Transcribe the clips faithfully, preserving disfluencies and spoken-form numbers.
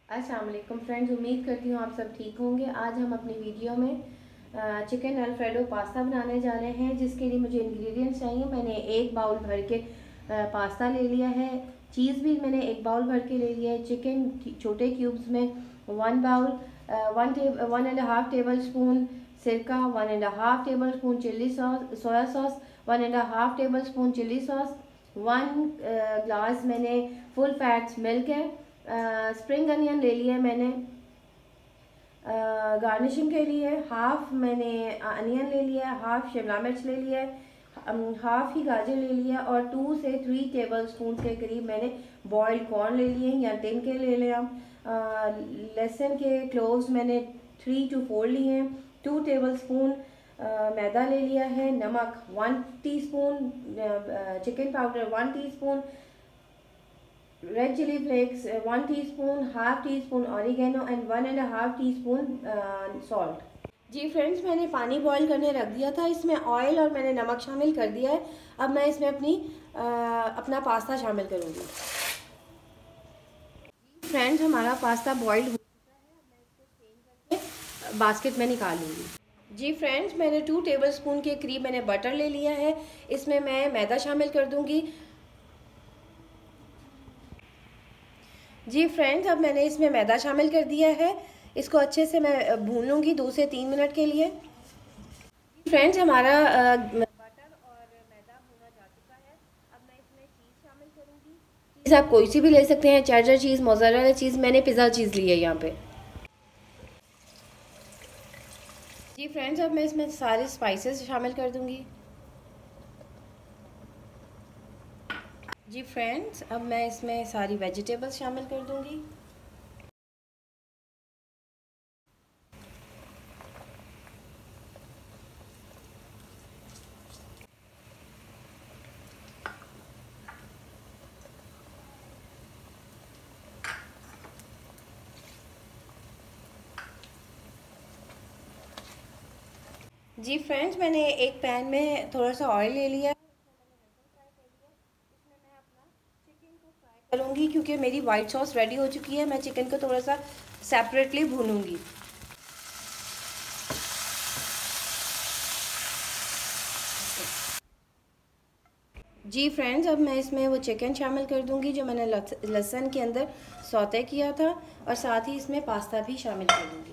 अस्सलाम वालेकुम फ्रेंड्स, उम्मीद करती हूँ आप सब ठीक होंगे। आज हम अपनी वीडियो में चिकन अल्फ्रेडो पास्ता बनाने जा रहे हैं, जिसके लिए मुझे इंग्रेडिएंट्स चाहिए। मैंने एक बाउल भर के पास्ता ले लिया है। चीज़ भी मैंने एक बाउल भर के ले लिया है। चिकन छोटे क्यूब्स में one bowl, one tab one and half tablespoon सिरका, one and half tablespoon chilli sauce soya sauce, one and half tablespoon chilli sauce, one glass मैंने फुल फैट्स मिल्क है। Spring onion ले लिया मैंने garnishing के लिए। Half मैंने onion ले लिया, हाफ शिमला मिर्च ले लिया, हाफ ही गाजर ले लिया और टू से थ्री टेबल स्पून के करीब मैंने बॉइल्ड कॉर्न ले लिए या टिन के ले लिया। लहसुन के क्लोव्स मैंने थ्री टू फोर लिए हैं। टू टेबल स्पून मैदा ले लिया है। नमक one teaspoon, chicken powder one teaspoon, red chilli flakes one teaspoon, half teaspoon oregano and one and half teaspoon salt. जी फ्रेंड्स, मैंने पानी बॉईल करने रख दिया था। इसमें ऑयल और मैंने नमक शामिल कर दिया है। अब मैं इसमें अपनी आ, अपना पास्ता शामिल करूँगी। फ्रेंड्स, हमारा पास्ता बॉइल्ड हो चुका है। अब मैं इसको स्ट्रेन करके बास्केट में निकाल लूँगी। जी फ्रेंड्स, मैंने टू टेबल स्पून के करीब मैंने बटर ले लिया है। इसमें मैं मैदा शामिल कर दूँगी। जी फ्रेंड्स, अब मैंने इसमें मैदा शामिल कर दिया है। इसको अच्छे से मैं भून लूँगी दो से तीन मिनट के लिए। फ्रेंड्स, हमारा बटर और मैदा भुना जा चुका है। अब मैं इसमें चीज़ शामिल करूँगी। चीज़ आप कोई सी भी ले सकते हैं, चेडर चीज़, मोज़रेला चीज़। मैंने पिज़्ज़ा चीज़ ली है यहाँ पे। जी फ्रेंड्स, अब मैं इसमें सारे स्पाइसेस शामिल कर दूँगी। जी फ्रेंड्स, अब मैं इसमें सारी वेजिटेबल्स शामिल कर दूँगी। जी फ्रेंड्स, मैंने एक पैन में थोड़ा सा ऑयल ले लिया। करूँगी क्योंकि मेरी वाइट सॉस रेडी हो चुकी है। मैं चिकन को थोड़ा सा सेपरेटली भूनूंगी। जी फ्रेंड्स, अब मैं इसमें वो चिकन शामिल कर दूंगी जो मैंने लहसुन के अंदर सौते किया था, और साथ ही इसमें पास्ता भी शामिल कर दूंगी।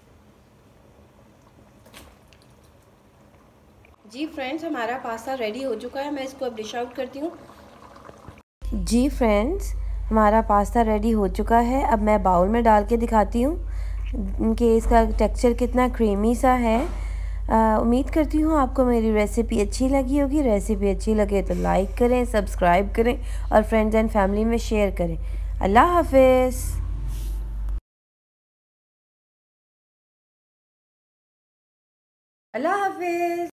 जी फ्रेंड्स, हमारा पास्ता रेडी हो चुका है। मैं इसको अब डिश आउट करती हूँ। जी फ्रेंड्स, हमारा पास्ता रेडी हो चुका है। अब मैं बाउल में डाल के दिखाती हूँ कि इसका टेक्सचर कितना क्रीमी सा है। उम्मीद करती हूँ आपको मेरी रेसिपी अच्छी लगी होगी। रेसिपी अच्छी लगे तो लाइक करें, सब्सक्राइब करें और फ्रेंड्स एंड फैमिली में शेयर करें। अल्लाह हाफिज़। अल्लाह हाफिज़।